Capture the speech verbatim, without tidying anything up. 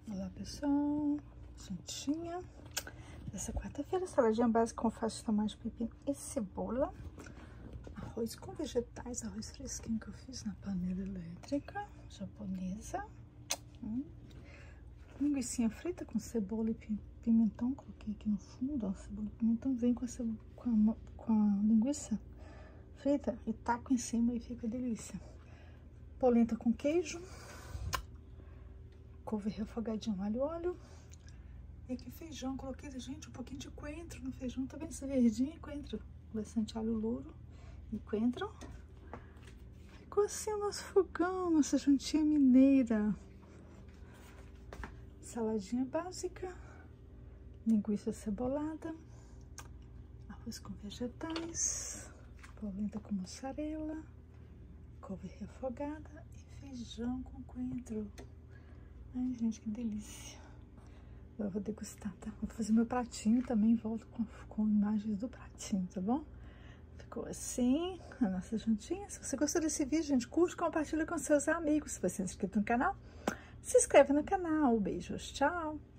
Olá pessoal, jantinha. Essa quarta-feira, saladinha básica com alface, tomate, pepino e cebola. Arroz com vegetais, arroz fresquinho que eu fiz na panela elétrica japonesa. Hum. Linguicinha frita com cebola e pimentão, coloquei aqui no fundo, ó, cebola e pimentão. Vem com a, cebola, com a, com a linguiça frita e taco em cima e fica delícia. Polenta com queijo. Couve refogadinho, alho, óleo. E aqui feijão, coloquei, gente, um pouquinho de coentro no feijão, tá vendo esse verdinho? Coentro, bastante alho louro e coentro. Ficou assim o nosso fogão, nossa jantinha mineira. Saladinha básica, linguiça cebolada, arroz com vegetais, polenta com mussarela, couve refogada e feijão com coentro. Ai, gente, que delícia. Eu vou degustar, tá? Vou fazer meu pratinho também, volto com, com imagens do pratinho, tá bom? Ficou assim a nossa jantinha. Se você gostou desse vídeo, gente, curte, compartilha com seus amigos. Se você é inscrito no canal, se inscreve no canal. Beijos, tchau!